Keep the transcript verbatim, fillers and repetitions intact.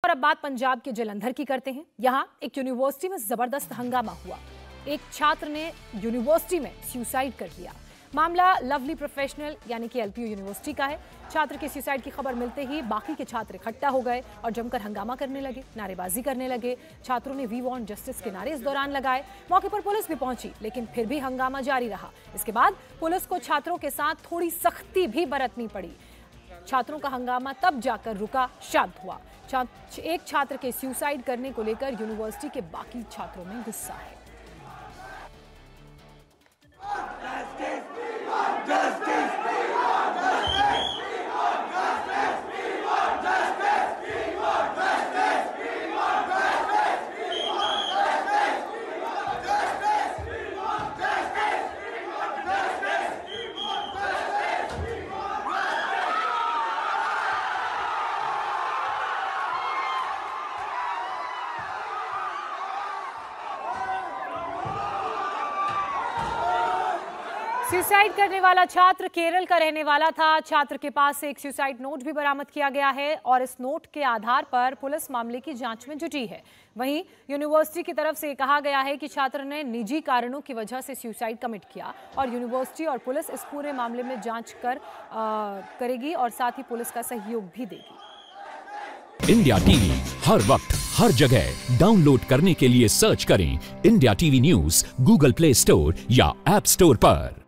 और अब बात पंजाब के जलंधर की करते हैं। यहाँ एक यूनिवर्सिटी में जबरदस्त हंगामा हुआ। एक छात्र ने यूनिवर्सिटी में सुसाइड कर लिया। मामला लवली प्रोफेशनल यानी कि एलपीयू यूनिवर्सिटी का है। छात्र के सुसाइड की खबर मिलते ही बाकी के छात्र इकट्ठा हो गए और जमकर हंगामा करने लगे, नारेबाजी करने लगे। छात्रों ने वी वांट जस्टिस के नारे इस दौरान लगाए। मौके पर पुलिस भी पहुंची, लेकिन फिर भी हंगामा जारी रहा। इसके बाद पुलिस को छात्रों के साथ थोड़ी सख्ती भी बरतनी पड़ी। छात्रों का हंगामा तब जाकर रुका, शांत हुआ। एक छात्र के सुसाइड करने को लेकर यूनिवर्सिटी के बाकी छात्रों में गुस्सा है। सुसाइड करने वाला छात्र केरल का रहने वाला था। छात्र के पास से एक सुसाइड नोट भी बरामद किया गया है और इस नोट के आधार पर पुलिस मामले की जांच में जुटी है। वहीं यूनिवर्सिटी की तरफ से कहा गया है कि छात्र ने निजी कारणों की वजह से सुसाइड कमिट किया और यूनिवर्सिटी और पुलिस इस पूरे मामले में जांच कर आ, करेगी और साथ ही पुलिस का सहयोग भी देगी। इंडिया टीवी हर वक्त हर जगह डाउनलोड करने के लिए सर्च करें India TV news Google Play Store या ऐप स्टोर पर।